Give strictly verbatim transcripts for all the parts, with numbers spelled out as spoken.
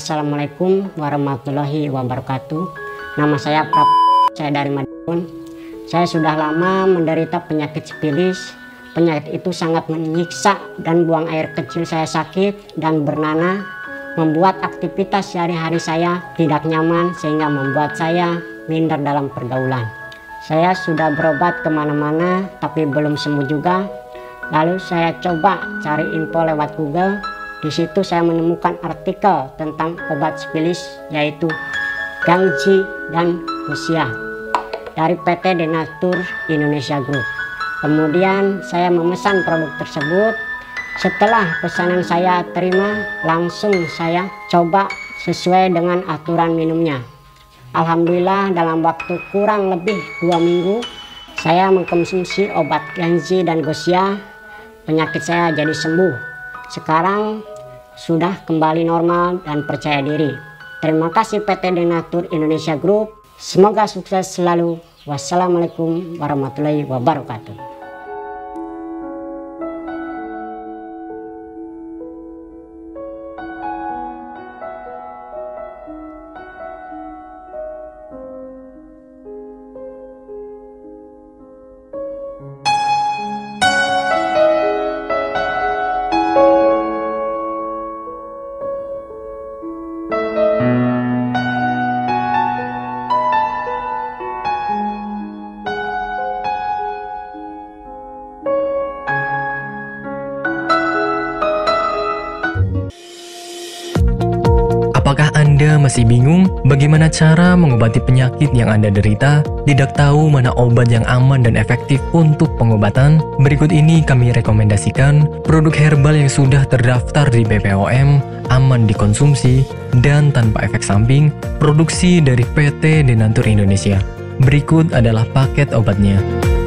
Assalamualaikum warahmatullahi wabarakatuh. Nama saya Prap, saya dari Madiun. Saya sudah lama menderita penyakit sifilis. Penyakit itu sangat menyiksa dan buang air kecil saya sakit dan bernanah, membuat aktivitas sehari-hari saya tidak nyaman sehingga membuat saya minder dalam pergaulan. Saya sudah berobat kemana-mana tapi belum sembuh juga. Lalu saya coba cari info lewat Google. Di situ saya menemukan artikel tentang obat sifilis yaitu Gangji dan Gosia dari P T Denatur Indonesia Group. Kemudian saya memesan produk tersebut. Setelah pesanan saya terima, langsung saya coba sesuai dengan aturan minumnya. Alhamdulillah dalam waktu kurang lebih dua minggu saya mengkonsumsi obat Gangji dan Gosia. Penyakit saya jadi sembuh. Sekarang sudah kembali normal dan percaya diri. Terima kasih P T Denatur Indonesia Group. Semoga sukses selalu. Wassalamualaikum warahmatullahi wabarakatuh. Apakah Anda masih bingung bagaimana cara mengobati penyakit yang Anda derita? Tidak tahu mana obat yang aman dan efektif untuk pengobatan? Berikut ini kami rekomendasikan produk herbal yang sudah terdaftar di B P O M, aman dikonsumsi, dan tanpa efek samping, produksi dari P T Denatur Indonesia. Berikut adalah paket obatnya.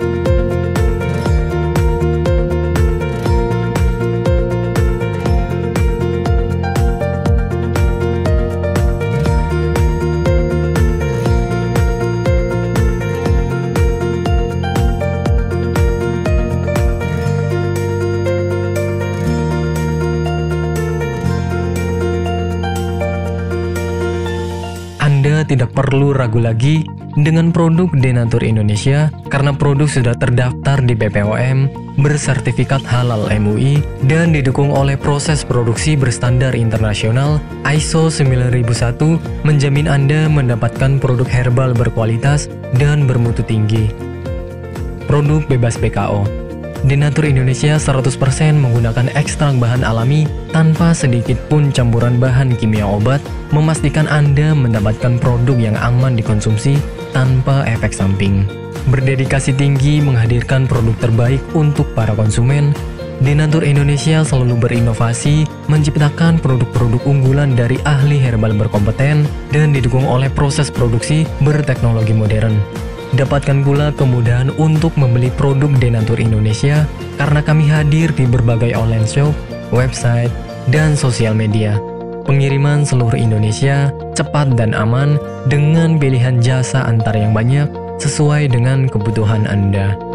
Anda tidak perlu ragu lagi dengan produk Denatur Indonesia karena produk sudah terdaftar di B P O M, bersertifikat halal M U I, dan didukung oleh proses produksi berstandar internasional I S O sembilan ribu satu, menjamin Anda mendapatkan produk herbal berkualitas dan bermutu tinggi. Produk bebas P K O. Denatur Indonesia seratus persen menggunakan ekstrak bahan alami tanpa sedikit pun campuran bahan kimia obat, memastikan Anda mendapatkan produk yang aman dikonsumsi tanpa efek samping. Berdedikasi tinggi menghadirkan produk terbaik untuk para konsumen, Denatur Indonesia selalu berinovasi, menciptakan produk-produk unggulan dari ahli herbal berkompeten dan didukung oleh proses produksi berteknologi modern. Dapatkan pula kemudahan untuk membeli produk Denatur Indonesia karena kami hadir di berbagai online shop, website, dan sosial media. Pengiriman seluruh Indonesia cepat dan aman dengan pilihan jasa antar yang banyak sesuai dengan kebutuhan Anda.